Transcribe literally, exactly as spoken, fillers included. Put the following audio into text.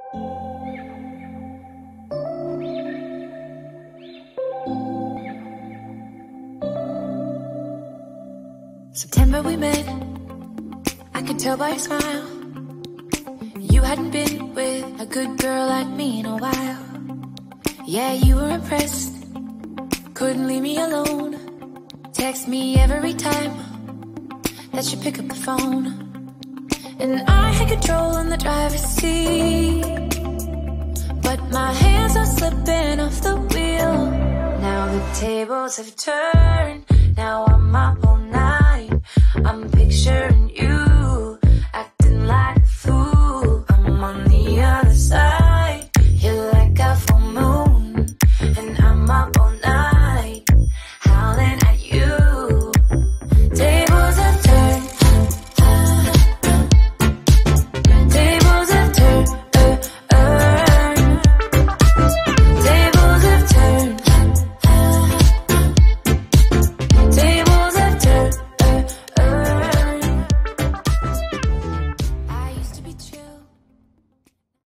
September we met, I could tell by your smile. You hadn't been with a good girl like me in a while. Yeah, you were impressed, couldn't leave me alone. Text me every time that you pick up the phone. And I had control on the driver's seat, but my hands are slipping off the wheel. Now the tables have turned, now I'm my own.